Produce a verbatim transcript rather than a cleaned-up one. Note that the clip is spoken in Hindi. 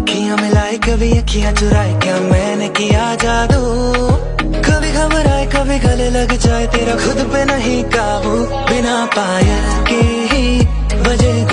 अखियां मिलाए कभी अखियां चुराए, क्या मैंने किया जादू। कभी घबराए कभी गले लग जाए, तेरा खुद पे नहीं काबू। बिना पायल के ही बजे